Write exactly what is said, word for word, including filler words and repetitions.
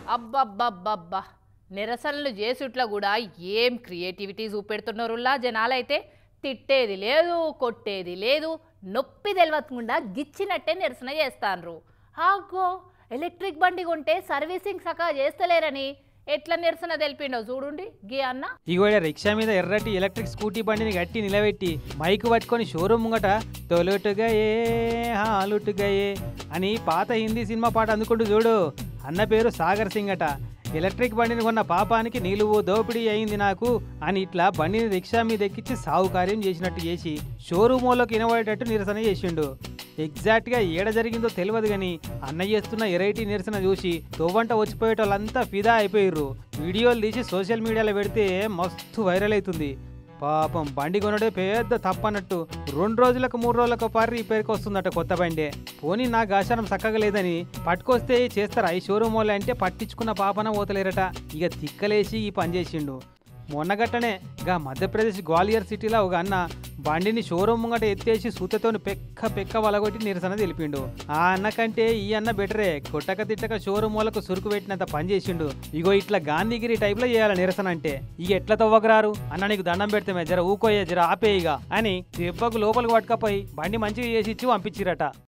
అబ్బబ్బబ్బబ్బా! నిరసనలు చేసుట్ల కూడా ఏం క్రియేటివిటీ చూపెడుతున్నారులా జనాలైతే తిట్టేది లేదు, కొట్టేది లేదు, నొప్పి తెలవకుండా గిచ్చినట్టే నిరసన చేస్తాన్రు. ఆగో ఎలక్ట్రిక్ బండి కొంటే సర్వీసింగ్ సకా చేస్తలేరని ఎట్లా నిరసన తెలిపిండో చూడుండి గీ అన్న. ఇగో రిక్షా మీద ఎర్రటి ఎలక్ట్రిక్ స్కూటీ బండిని గట్టి నిలబెట్టి మైకు పట్టుకొని షోరూమ్ ముంగట తొలుటుగా ఏ హాలుటుగా ఏ అని పాత హిందీ సినిమా పాట అందుకుంటూ చూడు. అన్న పేరు సాగర్ సింగ్ అట. ఎలక్ట్రిక్ బండిని కొన్న పాపానికి నిలువు దోపిడీ అయింది నాకు అని ఇట్లా బండిని రిక్షా మీద ఎక్కించి సావుకార్యం చేసినట్టు చేసి షోరూమ్లోకి వినబడేటట్టు నిరసన చేసిండు. ఎగ్జాక్ట్గా ఏడ జరిగిందో తెలియదు కానీ అన్న చేస్తున్న ఎరైటీ నిరసన చూసి తోవంట వచ్చిపోయేటోళ్ళంతా ఫిదా అయిపోయిర్రు. వీడియోలు తీసి సోషల్ మీడియాలో పెడితే మస్తు వైరల్ అవుతుంది. పాపం బండి కొనడే పెద్ద తప్పన్నట్టు రెండు రోజులకు మూడు రోజులకు పారి రిపేర్కి వస్తుందట కొత్త బండి. పోనీ నాకు ఆచారం చక్కగా లేదని పట్టుకొస్తే చేస్తారా ఈ షోరూమ్ వాళ్ళు అంటే పట్టించుకున్న పాపన పోతలేరట. ఇక తిక్కలేసి ఈ పని చేసిండు. మొన్నగట్టనే గా మధ్యప్రదేశ్ గ్వాలియర్ సిటీలో ఒక అన్న బండిని షోరూమ్ ముంగట ఎత్తేసి సూతతోని పెక్క పెక్క వలగొట్టి నిరసన తెలిపిండు. ఆ అన్న కంటే ఈ అన్న బెటరే. కొట్టక తిట్టక షోరూమ్ వాళ్ళకు సురుకు పెట్టినంత పని చేసిండు. ఇగో ఇట్లా గాంధీగిరి టైప్ లో చేయాలి నిరసన అంటే. ఇక ఎట్లా తవ్వకరారు అన్న, నీకు దండం పెడితే జర ఊకోయే జర ఆపేయిగా అని దెబ్బకు లోపలికి పట్టుకపోయి బండి మంచిగా చేసి ఇచ్చి పంపించిరట.